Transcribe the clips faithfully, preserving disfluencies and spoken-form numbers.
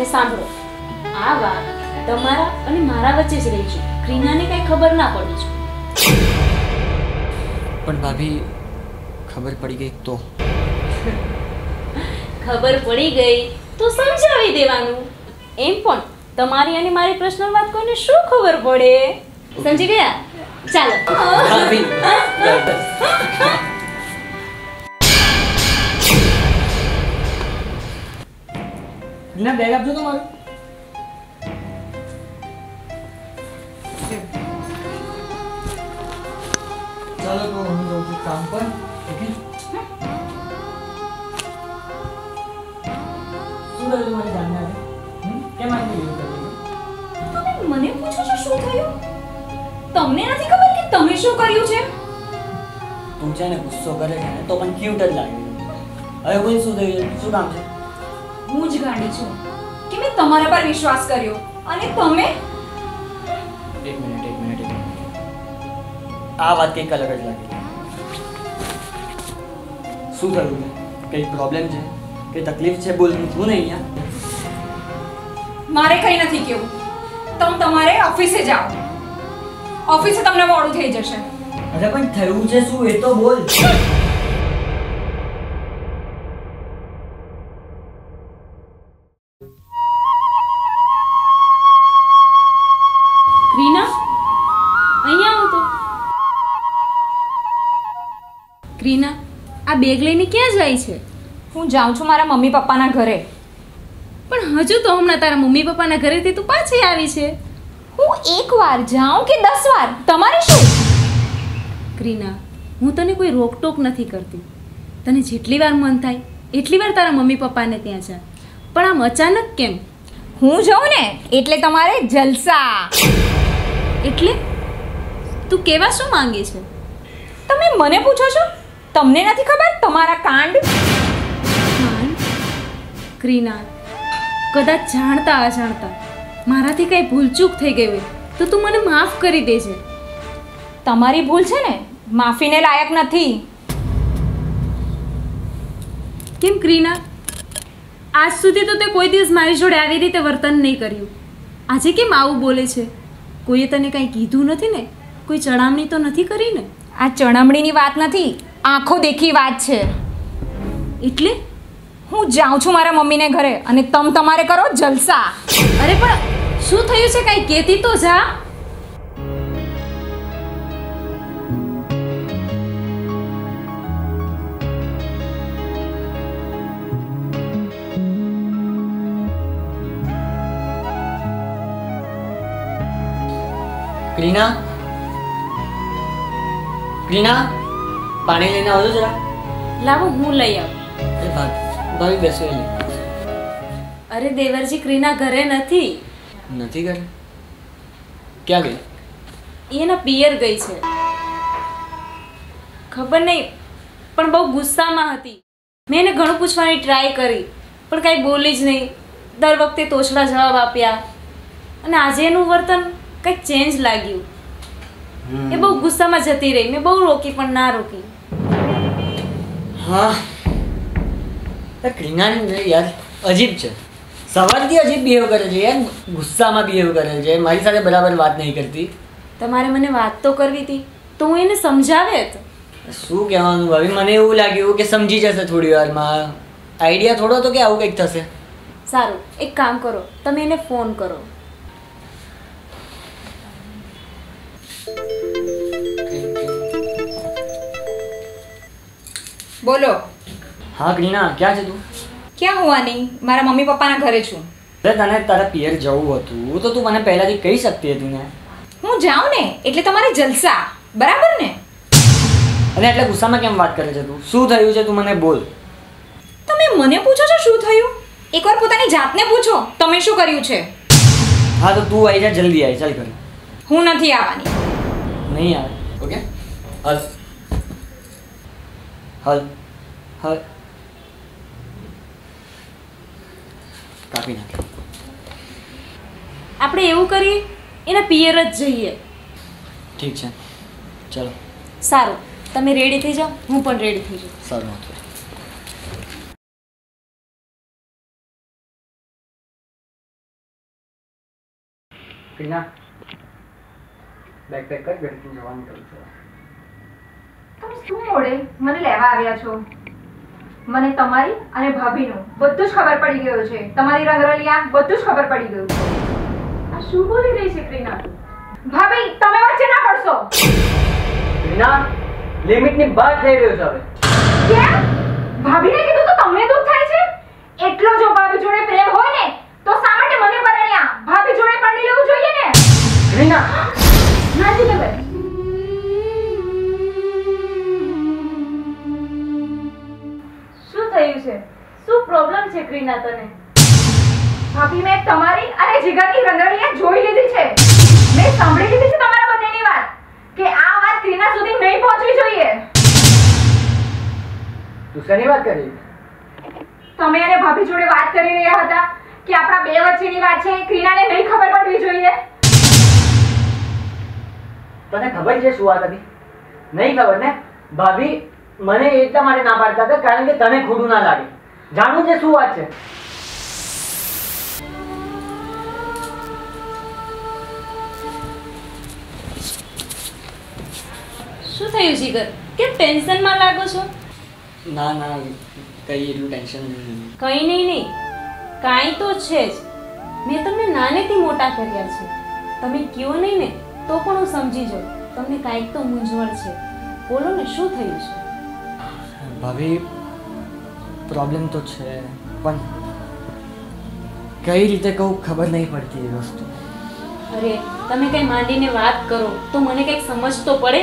સાંભળો, આ વાત તમારા અને મારા વચ્ચે જ રહી છે. ક્રીનાને કઈ ખબર ના પડવી જોઈએ. પણ ભાભી ખબર પડી ગઈ તો? ખબર પડી ગઈ તો સમજાવી દેવાનું. એમ પણ તમારી અને મારી પર્સનલ વાત કોઈને શું ખબર પડે? સમજી ગયા? ચાલો. ભાભી ના બેગ આપજો તો મારું. ચાલો તો હું જાઉં છું કામ પર. ઓકે, શું થયું તમારી જાણને? હમ કેમ આટલું એવું કર્યું? તમે મને પૂછો છો શું થયું? તમને નથી ખબર કે તમે શું કર્યું છે? તું છે ને ગુસ્સો કરે છે ને તો પણ ક્યુટ જ લાગે. હવે કોઈ શું થયું? શું કામ છે? હું જ ગાંડી છું કે મેં તમારા પર વિશ્વાસ કર્યો અને તમે. એક મિનિટ એક મિનિટ એક મિનિટ આ વાત કંઈક અલગ જ લાગે. શું થયું છે? કંઈ પ્રોબ્લેમ છે? કંઈ તકલીફ છે? બોલ, હું નહીં અહીંયા. મારે કંઈ નથી કેવું. તમે તમારે ઓફિસે જાઓ. ઓફિસે તમને મોડું થઈ જશે. અરે પણ થયું છે શું એ તો બોલ. ક્રીના, અહીંયા આવો તો. ક્રીના, આ બેગ લઈને ક્યાં જાય છે? હું જાઉં છું મારા મમ્મી પપ્પાના ઘરે. પણ હજુ તો હમણાં તારા મમ્મી પપ્પાના ઘરેથી તું પાછી આવી છે. હું એક વાર જાઉં કે દસ વાર તમારે શું? ક્રીના, હું તને કોઈ રોકટોક નથી કરતી. તને જેટલી વાર મન થાય એટલી વાર તારા મમ્મી પપ્પાને ત્યાં જા. પણ આમ અચાનક કેમ? હું જાઉં ને એટલે તમારે જલસા. એટલે તું કેવા શું માંગે છે? તમે મને પૂછો છો? તમને નથી ખબર તમારા કાંડ? કાંડ? ક્રીના, કદાચ જાણતા અજાણતા મારાથી કંઈ ભૂલચૂક થઈ ગઈ હોય તો તું મને માફ કરી દેજે. તમારી ભૂલ છે ને માફીને લાયક નથી. કેમ ક્રીના? આજ સુધી તો તે કોઈ દિવસ મારી જોડે આવી રીતે વર્તન નહીં કર્યું. આજે કેમ આવું બોલે છે? કોઈએ તને કંઈ કીધું નથી ને? કોઈ ચડામણી તો નથી કરી ને? આ ચણમણીની વાત નથી, આંખો દેખી વાત છે. એટલે હું જાઉં છું મારા મમ્મીને ઘરે અને તમ તમારે કરો જલસા. અરે પણ શું થયું છે? કાંઈ કહેતી તો જા. ક્રીના, ક્રીના, પાણી લઈને આવજો જરા. લાવો હું લઈ આવું. અરે ભાભી ભાભી બેસો એ લે. અરે દેવરજી, ક્રીના ઘરે નથી. નથી કરે? ક્યાં ગઈ? એ એના પિયર ગઈ છે. ખબર નહીં, પણ બહુ ગુસ્સામાં હતી. મેં એને ઘણું પૂછવાની ટ્રાય કરી પણ કાંઈ બોલી જ નહીં. દર વખતે તોછડા જવાબ આપ્યા અને આજે એનું વર્તન કંઈક ચેન્જ લાગ્યું. એ બહુ ગુસ્સામાં જતી રહી. મેં બહુ રોકી પણ ના રોકી. હા, ક્રીના યાર અજીબ છે. સવારથી અજીબ બિહેવ કરે છે યાર. ગુસ્સામાં બિહેવ કરે છે. મારી સાથે બરાબર વાત નહીં કરતી. તમારે મને વાત તો કરવી હતી તો હું એને સમજાવે. શું કહેવાનું ભાભી? મને એવું લાગ્યું કે સમજી જશે થોડી વારમાં. આઈડિયા થોડો હતો કે આવું કંઈક થશે. સારું, એક કામ કરો, તમે એને ફોન કરો. બોલો. હા ક્રીના, ક્યાં છે તું? ક્યાં હોવાની? મારા મમ્મી પપ્પાના ઘરે છું. અરે તને તારા પિયર જવું હતું તો તું મને પહેલાથી કહી શકતી હતી ને. હું જાઉં ને એટલે તમારે જલસા, બરાબર ને? અને એટલે ગુસ્સામાં કેમ વાત કરે છે તું? શું થયું છે તું મને બોલ. તમે મને પૂછો છો શું થયું? એકવાર પોતાની જાતને પૂછો તમે શું કર્યું છે. હા તો તું આવી જા, જલ્દી આવી. ચાલ કર. હું નથી આવવાની. નહીં આવે. ઓકે, હલ હલ હલ. કાપી નાખ. આપણે એવું કરીએ, એના પિયર જ જઈએ. ઠીક છે, ચલો. સારું, તમે રેડી થઈ જાઓ, હું પણ રેડી થઈ જાઉં. સારું. ક્રીના બેગ પેક કર, ઘરેથી જવાનું કરું છું. તમે શું મોડે મને લેવા આવ્યા છો? મને તમારી અને ભાભીનું બધું જ ખબર પડી ગયું છે. તમારી રંગરલિયા બધું જ ખબર પડી ગયું છે. આ શું બોલી રહી છે ક્રીના તું? ભાભી તમે વચ્ચે ના પડશો. ક્રીના લિમિટની બહાર થઈ રહ્યો છે હવે. કેમ? ભાભીને કીધું તો તમને દુઃખ થાય છે? એટલો જો ભાભી જોડે પ્રેમ હોય ને તો શા માટે મને પરણ્યા? ભાભી જોડે પરણી લેવું જોઈએ ને. ક્રીના નથી ખબર. શું થયું છે? શું પ્રોબ્લેમ છે ક્રીના તને? ભાભી મેં તમારી અને જીગરની રંગરલિયા જોઈ લીધી છે. મેં સાંભળી લીધી છે તમારા બંનેની વાત કે આ વાત ક્રીના સુધી નહીં પહોંચવી જોઈએ. તું શેની વાત કરી? તમે અને ભાભી જોડે વાત કરી રહ્યા હતા કે આપણા બે વચ્ચેની વાત છે, ક્રીનાને નહીં ખબર પડવી જોઈએ. તને ખબર છે શું વાત હતી? નહીં ખબર ને? ભાભી મને એટલા માટે ના પાડતા હતા કારણ કે તને ખોટું ના લાગે. જાણવું છે શું વાત છે? શું થયું જીગર? કેમ ટેન્શનમાં લાગો છો? ના ના કઈ એટલું ટેન્શન નહીં. કંઈ નહીં નહીં કાંઈ તો છે જ. મેં તમને નાનેથી મોટા કર્યા છે. તમે કયો નહીં ને તો પણ હું સમજી જાઉં. તમને કાંઈક તો મૂંઝવણ છે. બોલો ને શું થયું છે? ભાભી પ્રોબ્લેમ તો છે પણ કઈ રીતે કહું ખબર નહીં પડતી એ વસ્તુ. અરે તમે કંઈ માંડીને વાત કરો તો મને કંઈક સમજ તો પડે.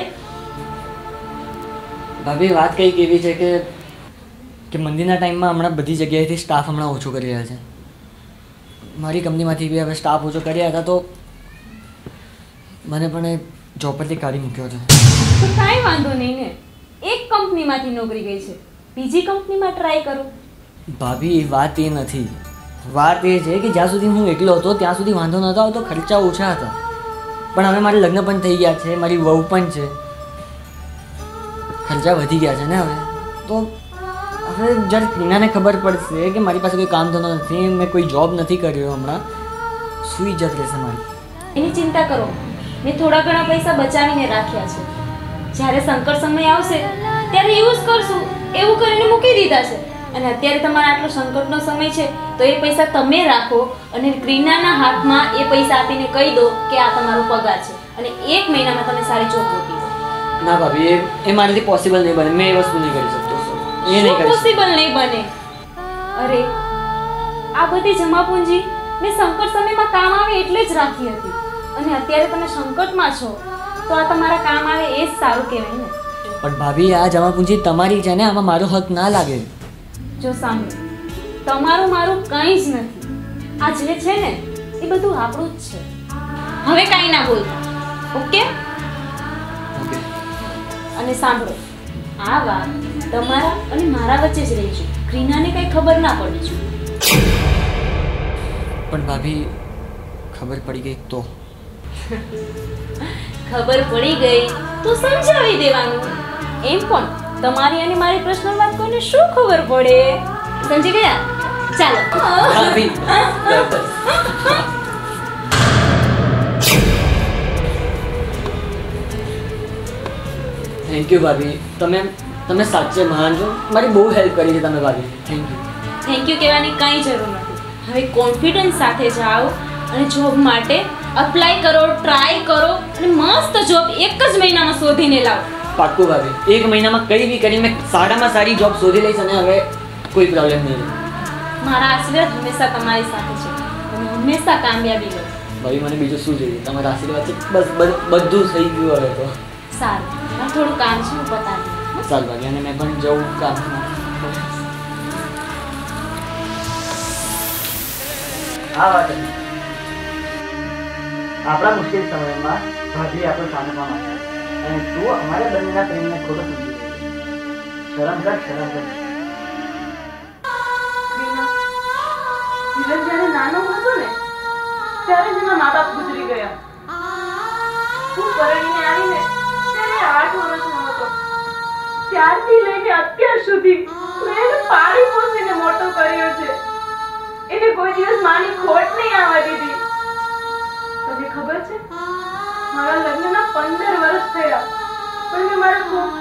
ભાભી વાત કંઈક એવી છે કે કે મંદિરના ટાઈમમાં હમણાં બધી જગ્યાએથી સ્ટાફ હમણાં ઓછો કરી રહ્યા છે. મારી કંપનીમાંથી બી હવે સ્ટાફ ઓછો કર્યા હતા તો મને પણ એ જોબ પરથી કાઢી મૂક્યો છે. તો કાંઈ વાંધો નહીં ને. એક કંપનીમાંથી નોકરી ગઈ છે, બીજી કંપનીમાં ટ્રાય કરો. ભાભી વાત એ નથી. વાત એ છે કે જ્યાં સુધી હું એકલો હતો ત્યાં સુધી વાંધો નહોતો આવતો, ખર્ચા ઓછા હતા. પણ હવે મારે લગ્ન પણ થઈ ગયા છે, મારી વહુ પણ છે, ખર્ચા વધી ગયા છે ને હવે. તો હવે જ્યારે ક્રીનાને ખબર પડશે કે મારી પાસે કોઈ કામ ધંધો નથી, મેં કોઈ જોબ નથી કર્યો, હમણાં શું ઇજ્જત રહેશે મારી? એની ચિંતા કરો. મેં થોડા ઘણા પૈસા બચાવીને રાખ્યા છે. જ્યારે સંકટ સમય આવશે ત્યારે યુઝ કરશું એવું કરીને મૂકી દીધા છે. અને અત્યારે તમારા આટલો સંકટનો સમય છે તો એ પૈસા તમે રાખો અને ક્રીનાના હાથમાં એ પૈસા આપીને કહી દો કે આ તમારો પગાર છે અને એક મહિનામાં તમે સારી જોબ ગોતી લો. ના ભાભી એ એ મારાથી પોસિબલ નહીં બને. મેં એ વસ્તુ નહીં કરી શકતો. એ નહીં કરી પોસિબલ નહીં બને. અરે આ બધી જમાપૂંજી મેં સંકટ સમયમાં કામ આવે એટલે જ રાખી હતી અને અત્યારે તમે સંકટમાં છો તો આ તમારા કામ આવે એ જ સારું કહેવાય ને. પણ ભાભી આ જમાપૂંજી તમારી છે ને, આમાં મારો હક ના લાગે. જો સાંભળો, તમારું મારું કંઈ જ નથી. આ જે છે ને એ બધું આપણું જ છે. હવે કાંઈ ના બોલતા, ઓકે? ઓકે. અને સાંભળો, આ વાત તમારા અને મારા વચ્ચે જ રહી છે. ક્રીનાને કંઈ ખબર ના પડવી જોઈએ. પણ ભાભી ખબર પડી ગઈ તો? ખબર પડી ગઈ તો સમજાવી દેવાનું. એમ પણ તમારી અને મારી પર્સનલ વાત કોઈને શું ખબર પડે? સમજી ગયા? ચાલો. ભાભી થેન્ક યુ ભાભી. તમે તમે સાચે મહાન છો. મારી બહુ હેલ્પ કરી છે તમે ભાભી. Thank you. થેન્ક યુ કહેવાની કંઈ જરૂર નથી. હવે કોન્ફિડન્સ સાથે જાઓ અને જોબ માટે અપ્લાય કરો, ટ્રાય કરો અને મસ્ત જોબ એક જ મહિનામાં શોધીને લાવો. પાક્કું ભાભી. એક મહિનામાં કઈ બી કરી મેં સારામાં સારી જોબ શોધી લઈશ અને હવે કોઈ પ્રોબ્લેમ નહીં રહે. મારા આશીર્વાદ હંમેશા તમારી સાથે છે. તમે હંમેશા કામયાબી લો. ભાઈ મને બીજું શું જોઈએ? તમારા આશીર્વાદ છે બસ. બધ- બધું થઈ ગયું હવે તો. સારું, મારે થોડું કામ છે, હું પતાવી દઉં. ચાલ ભાભી અને મેં પણ જવું કામ. આ વાત હતી. આપણા મુશ્કેલ સમયમાં ભાભી આપણો સામનો માટે અને તું અમારા બંનેના પ્રેમને ખોટો સમજી ગઈ. શરમ કર, શરમ કર. ક્રીના, ધીરજ જ્યારે નાનો હતો ને ત્યારે જ એના મા બાપ ગુજરી ગયા. હું પરણીને આવીને ત્યારે આઠ વર્ષનો હતો. ત્યારથી લઈને અત્યાર સુધી મેં એને પાળી પોસીને મોટો કર્યો છે. એને કોઈ દિવસ માની ખોટ નહીં આવવા દીધી. તને ખબર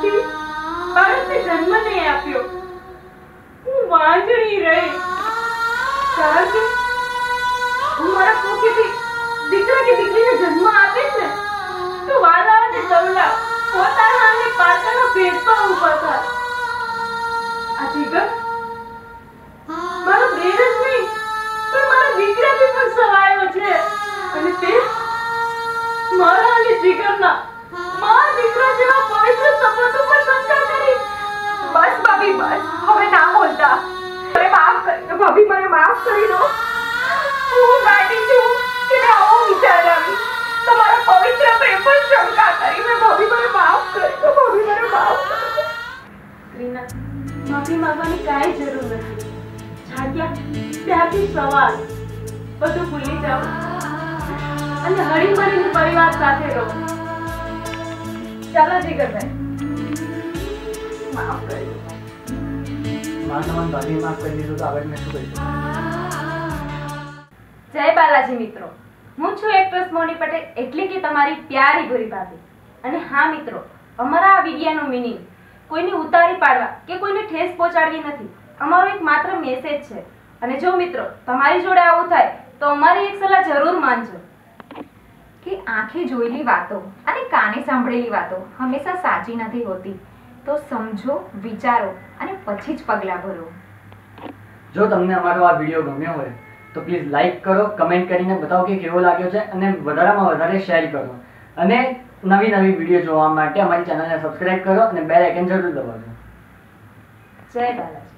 કોખથી બાળકને જન્મ નહીં આપ્યો, હું વાંજણી રહી. કારણ કે હું મારા કોખથી દીકરા કે દીકરીને જન્મ આપીશ ને તો વાલા અને ચવલા પોતાના અને પારકાના ભેદભાવ ઊભા થાય. આ જીગર મારો બેન જ નહીં પણ મારા દીકરાથી પણ સવાયો છે, અને તે મારા અને જીગરના મા દીકરા જેવા પવિત્ર સંબંધો પર શંકા કરી. બસ ભાભી બસ, હવે ના બોલતા. મને માફ કરી દો ભાભી, મને માફ કરી દો. હું ગાંડી છું કે મેં આવો વિચાર આવી, તમારા પવિત્ર પ્રેમ પર શંકા કરી. મેં ભાભી મને માફ કરી દો, ભાભી મને માફ કરી દો. રીના, માફી માંગવાની કાંઈ જરૂર નથી. જાગ્યા ત્યાંથી સવાલ બધું ભૂલી જાઓ અને હળી મળીને પરિવાર સાથે રહો. ચાલો જીગરભાઈ, માફ કરી દો. મારા સમાન ભાભી માફ કરી દીધું તો આગળ મેં શું કરીશું? જય બાલાજી મિત્રો, હું છું એક્ટ્રેસ મોની પટેલ, એટલે કે તમારી પ્યારી ભૂરી ભાભી. અને હા મિત્રો, અમારા આ વિડિયાનો મીનિંગ કોઈને ઉતારી પાડવા કે કોઈને ઠેસ પહોંચાડવી નથી. અમારો એક માત્ર મેસેજ છે. અને જો મિત્રો તમારી જોડે આવું થાય તો અમારી એક સલાહ જરૂર માનજો કે આંખે જોયેલી વાતો અને કાને સાંભળેલી વાતો હંમેશા સાચી નથી હોતી. તો સમજો, વિચારો અને પછી જ પગલાં ભરો. જો તમને અમારો આ વિડીયો ગમ્યો હોય તો પ્લીઝ લાઈક કરો, કમેન્ટ કરીને બતાવો કે કેવો લાગ્યો છે, અને વધારેમાં વધારે શેર કરો. અને નવી નવી વિડીયો જોવા માટે અમારી ચેનલને સબસ્ક્રાઇબ કરો અને બેલ આઇકન જરૂર દબાવજો. જય બાલાજી.